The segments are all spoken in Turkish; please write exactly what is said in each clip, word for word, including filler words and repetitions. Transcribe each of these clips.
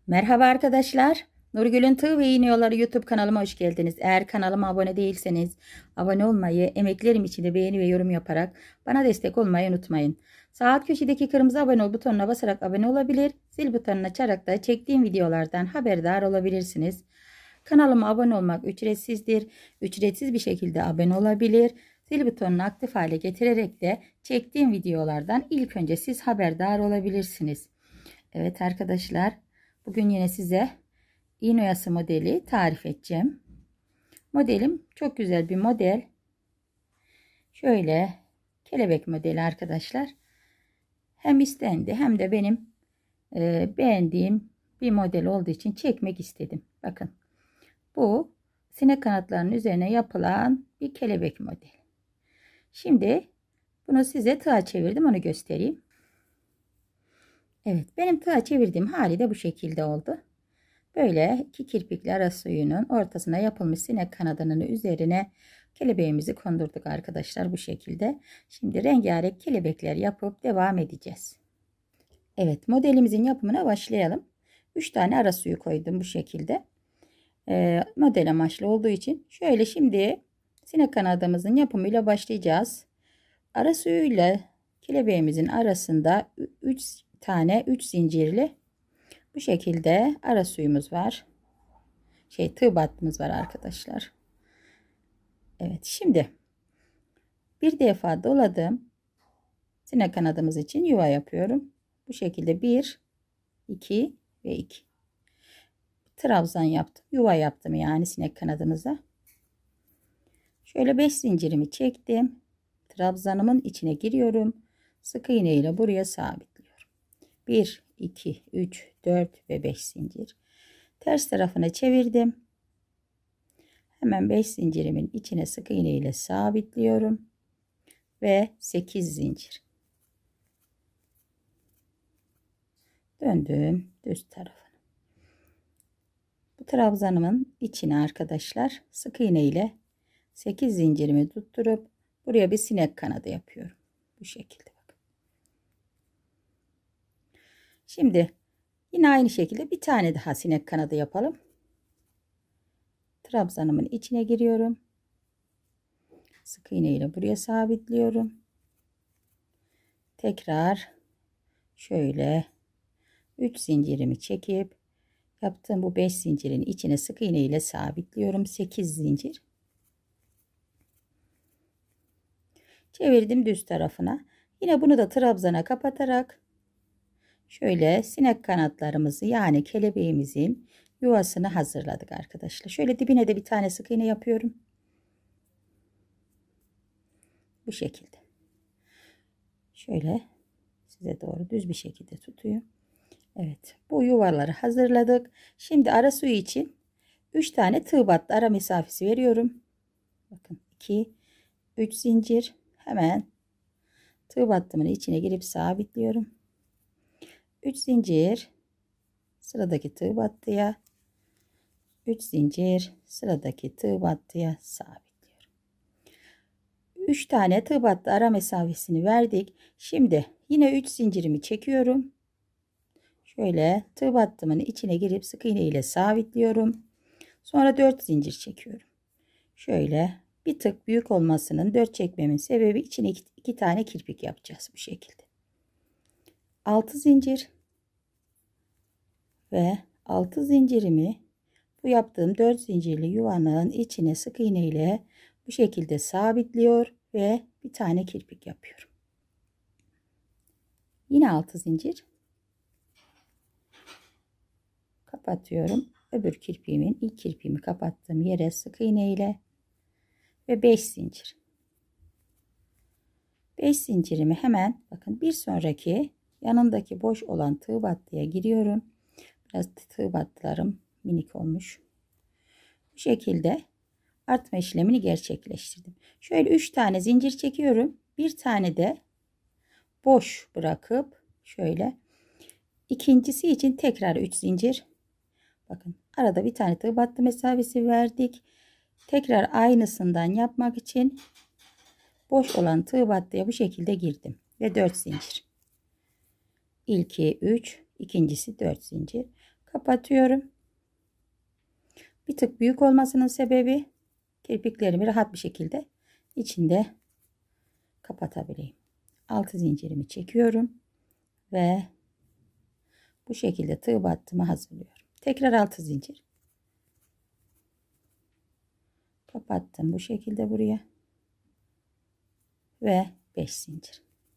Merhaba arkadaşlar. Nurgül'ün Tığ ve İğne Yolları YouTube kanalıma hoş geldiniz. Eğer kanalıma abone değilseniz abone olmayı, emeklerim için de beğeni ve yorum yaparak bana destek olmayı unutmayın. Sağ alt köşedeki kırmızı abone ol butonuna basarak abone olabilir, zil butonuna açarak da çektiğim videolardan haberdar olabilirsiniz. Kanalıma abone olmak ücretsizdir. Ücretsiz bir şekilde abone olabilir. Zil butonunu aktif hale getirerek de çektiğim videolardan ilk önce siz haberdar olabilirsiniz. Evet arkadaşlar, bugün yine size iğne oyası modeli tarif edeceğim. Modelim çok güzel bir model. Şöyle kelebek modeli arkadaşlar. Hem istendi hem de benim e, beğendiğim bir model olduğu için çekmek istedim. Bakın, bu sinek kanatlarının üzerine yapılan bir kelebek modeli. Şimdi bunu size tığa çevirdim, onu göstereyim. Evet, benim tığa çevirdiğim hali de bu şekilde oldu. Böyle iki kirpikli ara suyunun ortasına yapılmış sinek kanadının üzerine kelebeğimizi kondurduk arkadaşlar, bu şekilde. Şimdi rengarenk kelebekler yapıp devam edeceğiz. Evet, modelimizin yapımına başlayalım. üç tane ara suyu koydum bu şekilde. Ee, model amaçlı olduğu için şöyle şimdi sinek kanadımızın yapımıyla başlayacağız. Ara suyuyla kelebeğimizin arasında üç tane üç zincirli bu şekilde ara suyumuz var. Şey tığ battımız var arkadaşlar. Evet, şimdi bir defa doladım. Sinek kanadımız için yuva yapıyorum. Bu şekilde bir, iki ve iki. Trabzan yaptım. Yuva yaptım yani sinek kanadımıza. Şöyle beş zincirimi çektim. Trabzanımın içine giriyorum. Sık iğne ile buraya sabitliyorum. bir, iki, üç, dört ve beş zincir. Ters tarafına çevirdim. Hemen beş zincirimin içine sık iğne ile sabitliyorum ve sekiz zincir. Döndüm düz tarafına. Bu trabzanımın içine arkadaşlar sık iğne ile sekiz zincirimi tutturup buraya bir sinek kanadı yapıyorum. Bu şekilde bakın. Şimdi yine aynı şekilde bir tane daha sinek kanadı yapalım. Trabzanımın içine giriyorum. Sık iğne ile buraya sabitliyorum. Tekrar şöyle üç zincirimi çekip yaptığım bu beş zincirin içine sık iğne ile sabitliyorum. sekiz zincir. Çevirdim düz tarafına. Yine bunu da trabzana kapatarak şöyle sinek kanatlarımızı yani kelebeğimizin yuvasını hazırladık arkadaşlar. Şöyle dibine de bir tane sık iğne yapıyorum. Bu şekilde. Şöyle size doğru düz bir şekilde tutuyorum. Evet, bu yuvaları hazırladık. Şimdi ara suyu için üç tane tığ battı ara mesafesi veriyorum. Bakın iki, üç zincir. Hemen tığ battımın içine girip sabitliyorum. üç zincir sıradaki tığ battıya, üç zincir sıradaki tığ battıya sabitliyorum. üç tane tığ battı ara mesafesini verdik. Şimdi yine üç zincirimi çekiyorum. Şöyle tığ battımın içine girip sık iğne ile sabitliyorum. Sonra dört zincir çekiyorum. Şöyle bir tık büyük olmasının dört çekmemin sebebi içine iki, iki tane kirpik yapacağız bu şekilde. altı zincir ve altı zincirimi bu yaptığım dört zincirli yuvanın içine sık iğne ile bu şekilde sabitliyor ve bir tane kirpik yapıyorum. Yine altı zincir kapatıyorum. Öbür kirpiğimin ilk kirpiğimi kapattığım yere sık iğne ile ve beş zincir. beş zincirimi hemen bakın bir sonraki yanındaki boş olan tığ battıya giriyorum. Biraz tığ battılarım minik olmuş. Bu şekilde artma işlemini gerçekleştirdim. Şöyle üç tane zincir çekiyorum. Bir tane de boş bırakıp şöyle ikincisi için tekrar üç zincir. Bakın arada bir tane tığ battı mesafesi verdik. Tekrar aynısından yapmak için boş olan tığ battıya bu şekilde girdim ve dört zincir. İlki üç, ikincisi dört zincir. kapatıyorum. Bir tık büyük olmasının sebebi kirpiklerimi rahat bir şekilde içinde kapatabileyim. Altı zincirimi çekiyorum ve bu şekilde tığ battımı hazırlıyorum. Tekrar altı zincir. Kapattım bu şekilde buraya. Ve beş zincir.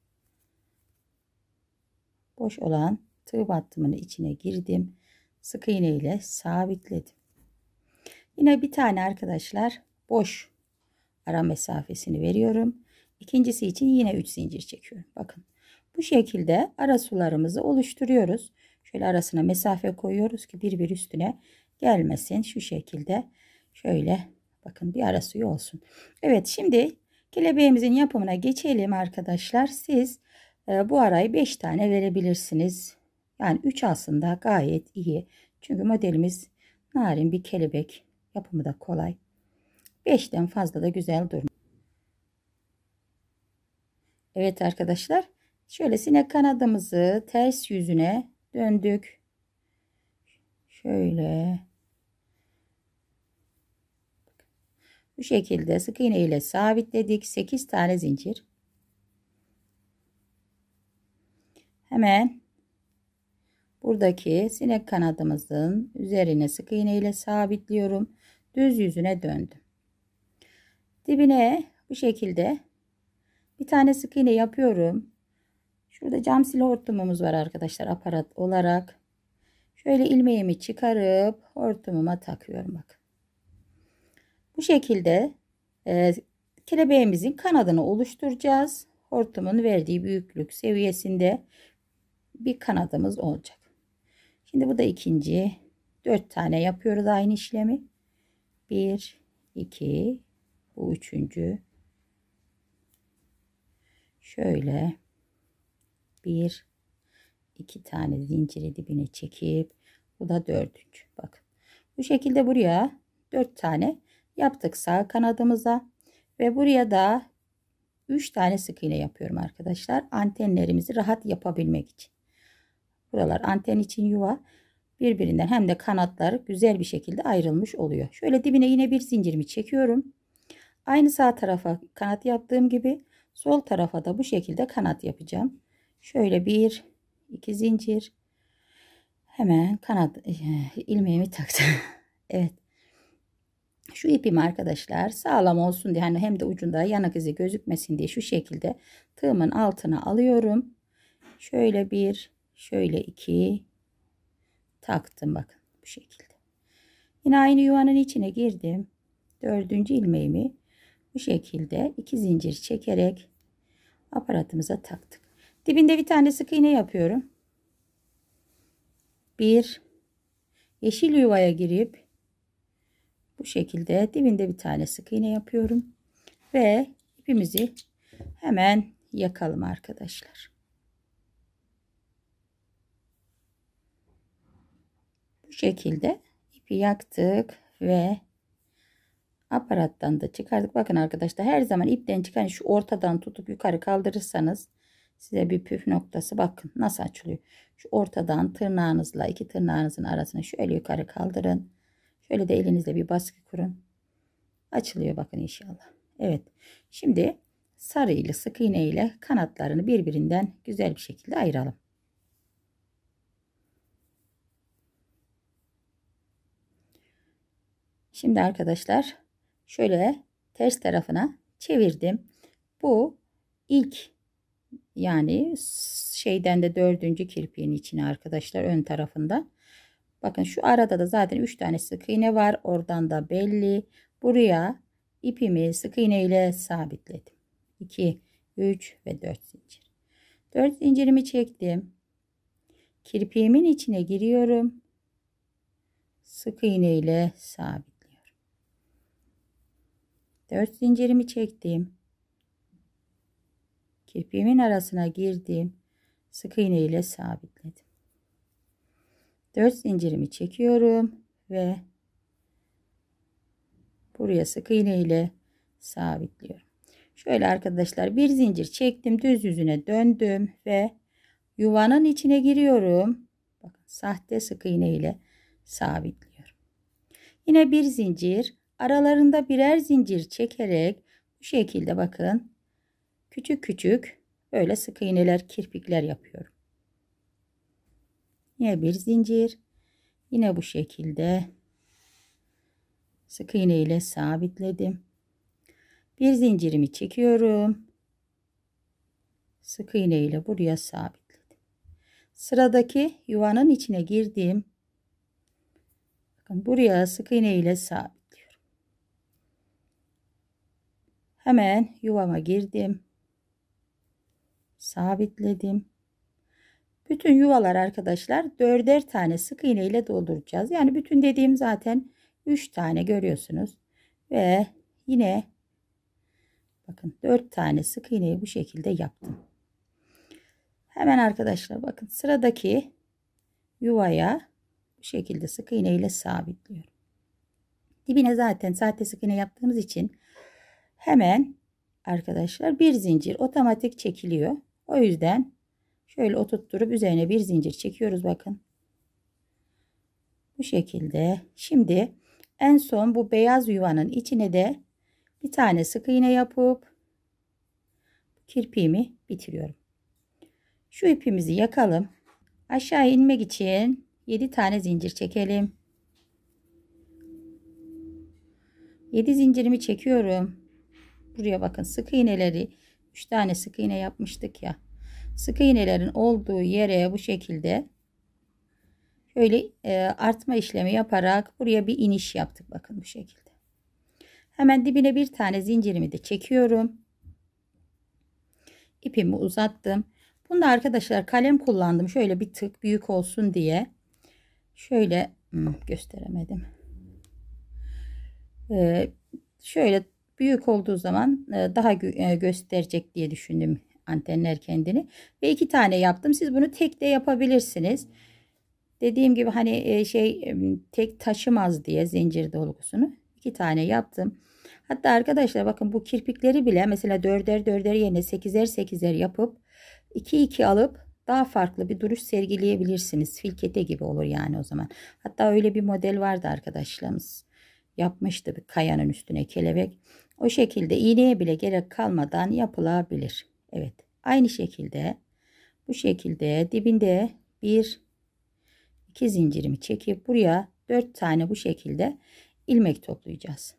Boş olan tığ battımın içine girdim. Sık iğne ile sabitledim. Yine bir tane arkadaşlar boş ara mesafesini veriyorum. İkincisi için yine üç zincir çekiyorum. Bakın bu şekilde ara sularımızı oluşturuyoruz. Şöyle arasına mesafe koyuyoruz ki birbir üstüne gelmesin. Şu şekilde şöyle bakın bir ara suyu olsun. Evet, şimdi kelebeğimizin yapımına geçelim arkadaşlar. Siz e, bu arayı beş tane verebilirsiniz. Yani üç aslında gayet iyi. Çünkü modelimiz narin bir kelebek. Yapımı da kolay. beşten fazla da güzel durmuyor. Evet arkadaşlar. Şöyle sinek kanadımızı ters yüzüne döndük. Şöyle. Bu şekilde sık iğne ile sabitledik. sekiz tane zincir. Hemen buradaki sinek kanadımızın üzerine sık iğne ile sabitliyorum. Düz yüzüne döndüm. Dibine bu şekilde bir tane sık iğne yapıyorum. Şurada cam sil hortumumuz var arkadaşlar, aparat olarak. Şöyle ilmeğimi çıkarıp hortumuma takıyorum bakın. Bu şekilde e, kelebeğimizin kanadını oluşturacağız. Hortumun verdiği büyüklük seviyesinde bir kanadımız olacak. Şimdi bu da ikinci. dört tane yapıyoruz aynı işlemi. bir, iki, bu üçüncü. Şöyle bir, iki tane zinciri dibine çekip bu da dördüncü. Bakın bu şekilde buraya dört tane yaptık sağ kanadımıza ve buraya da üç tane sık iğne yapıyorum arkadaşlar. Antenlerimizi rahat yapabilmek için. Buralar anten için yuva, birbirinden hem de kanatlar güzel bir şekilde ayrılmış oluyor. Şöyle dibine yine bir zincirimi çekiyorum. Aynı sağ tarafa kanat yaptığım gibi sol tarafa da bu şekilde kanat yapacağım. Şöyle bir, iki zincir. Hemen kanat ilmeğimi taktım. Evet. Şu ipimi arkadaşlar sağlam olsun diye, hani hem de ucunda yanak izi gözükmesin diye şu şekilde tığımın altına alıyorum. Şöyle bir, şöyle iki taktım bakın bu şekilde. Yine aynı yuvanın içine girdim. Dördüncü ilmeğimi bu şekilde iki zincir çekerek aparatımıza taktık. Dibinde bir tane sık iğne yapıyorum. Bir, yeşil yuvaya girip bu şekilde dibinde bir tane sık iğne yapıyorum ve ipimizi hemen yakalım arkadaşlar. Bu şekilde ipi yaktık ve aparattan da çıkardık. Bakın arkadaşlar, her zaman ipten çıkan şu ortadan tutup yukarı kaldırırsanız size bir püf noktası, bakın nasıl açılıyor. Şu ortadan tırnağınızla iki tırnağınızın arasına şöyle yukarı kaldırın. Şöyle de elinizle bir baskı kurun. Açılıyor bakın inşallah. Evet. Şimdi sarı ile sık iğne ile kanatlarını birbirinden güzel bir şekilde ayıralım. Şimdi arkadaşlar şöyle ters tarafına çevirdim. Bu ilk, yani şeyden de dördüncü kirpiğin içine arkadaşlar, ön tarafında. Bakın şu arada da zaten üç tane sık iğne var. Oradan da belli. Buraya ipimi sık iğne ile sabitledim. iki, üç ve dört zincir. dört zincirimi çektim. Kirpiğimin içine giriyorum. Sık iğne ile sabitliyorum. dört zincirimi çektim. Kirpiğimin arasına girdim. Sık iğne ile sabitledim. dört zincirimi çekiyorum ve buraya sık iğne ile sabitliyorum. Şöyle arkadaşlar bir zincir çektim, düz yüzüne döndüm ve yuvanın içine giriyorum. Bakın sahte sık iğne ile sabitliyorum. Yine bir zincir, aralarında birer zincir çekerek bu şekilde bakın küçük küçük böyle sık iğneler, kirpikler yapıyorum. Yine bir zincir, yine bu şekilde sık iğne ile sabitledim. Bir zincirimi çekiyorum. Sık iğne ile buraya sabitledim. Sıradaki yuvanın içine girdim. Bakın buraya sık iğne ile sabitliyorum. Hemen yuvama girdim. Sabitledim. Bütün yuvalar arkadaşlar dörder tane sık iğne ile dolduracağız. Yani bütün dediğim zaten üç tane görüyorsunuz. Ve yine bakın dört tane sık iğneyi bu şekilde yaptım. Hemen arkadaşlar bakın sıradaki yuvaya bu şekilde sık iğne ile sabitliyorum. Dibine zaten sahte sık iğne yaptığımız için hemen arkadaşlar bir zincir otomatik çekiliyor. O yüzden şöyle oturtturup üzerine bir zincir çekiyoruz bakın. Bu şekilde. Şimdi en son bu beyaz yuvanın içine de bir tane sık iğne yapıp kirpiğimi bitiriyorum. Şu ipimizi yakalım. Aşağı inmek için yedi tane zincir çekelim. yedi zincirimi çekiyorum. Buraya bakın sık iğneleri üç tane sık iğne yapmıştık ya. Sık iğnelerin olduğu yere bu şekilde şöyle e, artma işlemi yaparak buraya bir iniş yaptık. Bakın bu şekilde. Hemen dibine bir tane zincirimi de çekiyorum. İpimi uzattım. Bunda arkadaşlar kalem kullandım. Şöyle bir tık büyük olsun diye. Şöyle hmm, gösteremedim. Ee, şöyle büyük olduğu zaman e, daha gö e, gösterecek diye düşündüm antenler kendini. Ve iki tane yaptım. Siz bunu tek de yapabilirsiniz. Dediğim gibi hani e, şey tek taşımaz diye zincir dolgusunu iki tane yaptım. Hatta arkadaşlar bakın bu kirpikleri bile mesela dörder dörder yerine sekizer sekizer yapıp iki iki alıp daha farklı bir duruş sergileyebilirsiniz. Filkete gibi olur yani o zaman. Hatta öyle bir model vardı arkadaşlarımız. Yapmıştı bir kayanın üstüne kelebek. O şekilde iğneye bile gerek kalmadan yapılabilir. Evet. Aynı şekilde bu şekilde dibinde bir iki zincirimi çekip buraya dört tane bu şekilde ilmek toplayacağız.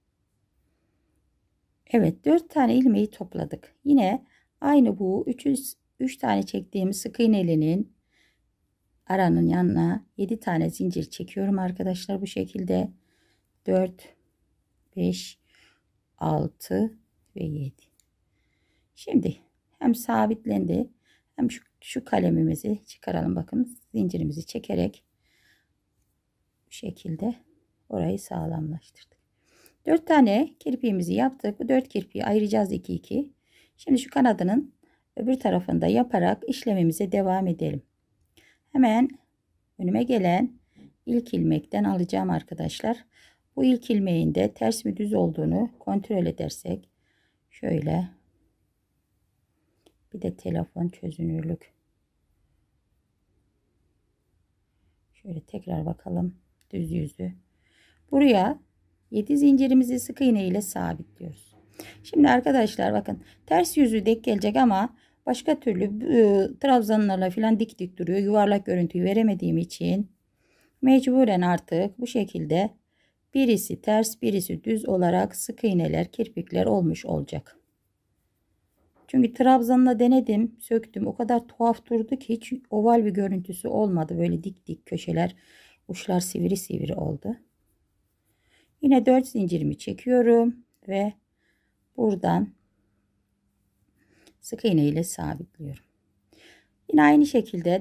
Evet, dört tane ilmeği topladık. Yine aynı bu üç tane çektiğimiz sık iğnelinin aranın yanına yedi tane zincir çekiyorum arkadaşlar bu şekilde. dört beş altı ve yedi. Şimdi hem sabitlendi hem şu, şu kalemimizi çıkaralım. Bakın zincirimizi çekerek bu şekilde orayı sağlamlaştırdık. dört tane kirpiğimizi yaptık. Bu dört kirpiği ayıracağız iki iki. Şimdi şu kanadının öbür tarafında yaparak işlemimize devam edelim. Hemen önüme gelen ilk ilmekten alacağım arkadaşlar. Bu ilk ilmeğin de ters mi düz olduğunu kontrol edersek şöyle bir de telefon çözünürlük. Şöyle tekrar bakalım düz yüzü. Buraya yedi zincirimizi sık iğne ile sabitliyoruz. Şimdi arkadaşlar bakın ters yüzü denk gelecek ama başka türlü e, trabzanlarla falan dik dik duruyor. Yuvarlak görüntüyü veremediğim için mecburen artık bu şekilde birisi ters birisi düz olarak sık iğneler kirpikler olmuş olacak. Çünkü trabzanla denedim söktüm o kadar tuhaf durdu ki hiç oval bir görüntüsü olmadı. Böyle dik dik köşeler uçlar sivri sivri oldu. Yine dört zincirimi çekiyorum ve buradan sık iğne ile sabitliyorum. Yine aynı şekilde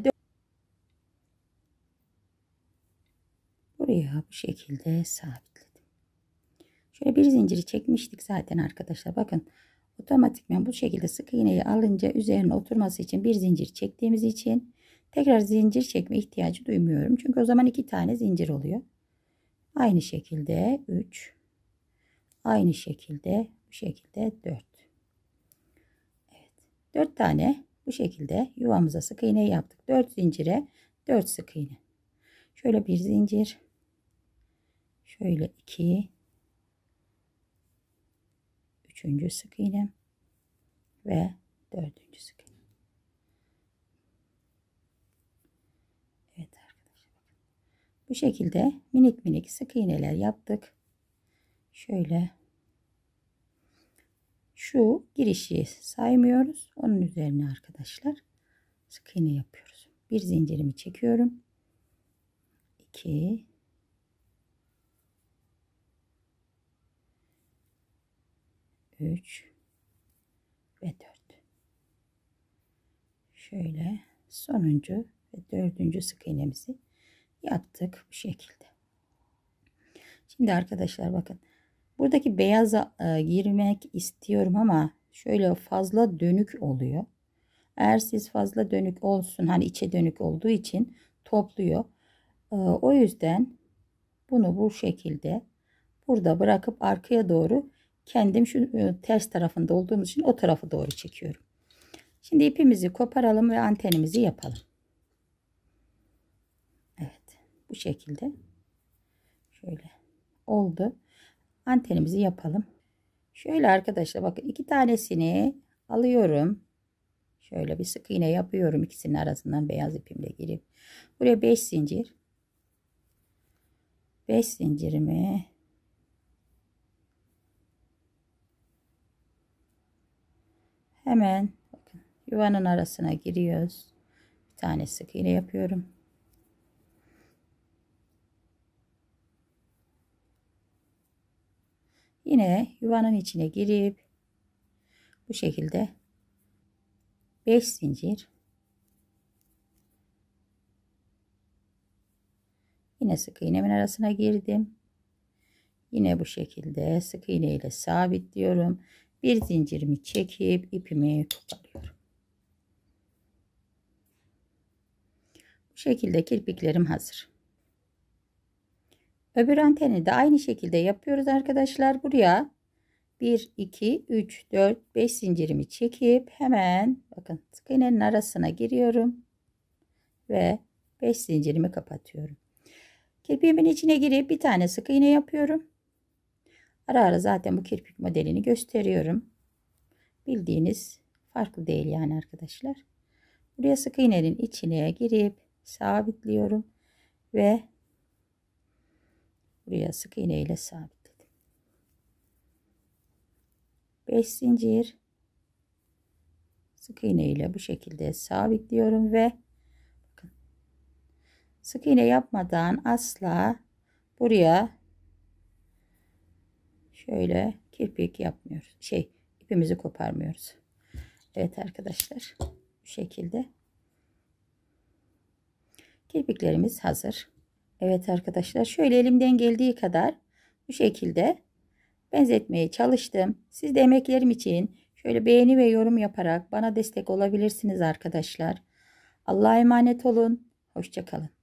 buraya bu şekilde sabitledim. Şöyle bir zinciri çekmiştik zaten arkadaşlar. Bakın otomatikman bu şekilde sık iğneyi alınca üzerine oturması için bir zincir çektiğimiz için tekrar zincir çekme ihtiyacı duymuyorum. Çünkü o zaman iki tane zincir oluyor. Aynı şekilde üç, aynı şekilde bu şekilde dört. Evet. dört tane bu şekilde yuvamıza sık iğne yaptık. dört zincire dört sık iğne. Şöyle bir zincir. Şöyle iki. Üçüncü sık iğnem. Ve dördüncü sık iğne. Evet arkadaşlar. Bu şekilde minik minik sık iğneler yaptık. Şöyle. Şu girişi saymıyoruz. Onun üzerine arkadaşlar sık iğne yapıyoruz. Bir zincirimi çekiyorum. iki, üç ve dört. Şöyle sonuncu ve dördüncü sık iğnemizi yaptık bu şekilde. Şimdi arkadaşlar bakın. Buradaki beyaza e, girmek istiyorum ama şöyle fazla dönük oluyor. Eğer siz fazla dönük olsun, hani içe dönük olduğu için topluyor. E, o yüzden bunu bu şekilde burada bırakıp arkaya doğru kendim şu e, ters tarafında olduğumuz için o tarafa doğru çekiyorum. Şimdi ipimizi koparalım ve antenimizi yapalım. Evet, bu şekilde şöyle oldu. Antenimizi yapalım. Şöyle arkadaşlar bakın, iki tanesini alıyorum. Şöyle bir sık iğne yapıyorum, ikisinin arasından beyaz ipimle girip buraya beş zincir. beş zincirimi hemen bakın yuvanın arasına giriyoruz. Bir tane sık iğne yapıyorum. Yine yuvanın içine girip bu şekilde beş zincir, yine sık iğnemin arasına girdim. Yine bu şekilde sık iğne ile sabitliyorum. Bir zincirimi çekip ipimi koparıyorum. Bu şekilde kirpiklerim hazır. Öbür anteni de aynı şekilde yapıyoruz arkadaşlar. Buraya bir, iki, üç, dört, beş zincirimi çekip hemen bakın sık iğnenin arasına giriyorum ve beş zincirimi kapatıyorum. Kirpiğimin içine girip bir tane sık iğne yapıyorum. Ara ara zaten bu kirpik modelini gösteriyorum. Bildiğiniz, farklı değil yani arkadaşlar. Buraya sık iğnenin içine girip sabitliyorum ve buraya sık iğne ile sabitledim. beş zincir, sık iğne ile bu şekilde sabitliyorum ve bakın, sık iğne yapmadan asla buraya şöyle kirpik yapmıyoruz. Şey, ipimizi koparmıyoruz. Evet arkadaşlar, bu şekilde kirpiklerimiz hazır. Evet arkadaşlar, şöyle elimden geldiği kadar bu şekilde benzetmeye çalıştım. Siz de emeklerim için şöyle beğeni ve yorum yaparak bana destek olabilirsiniz arkadaşlar. Allah'a emanet olun. Hoşça kalın.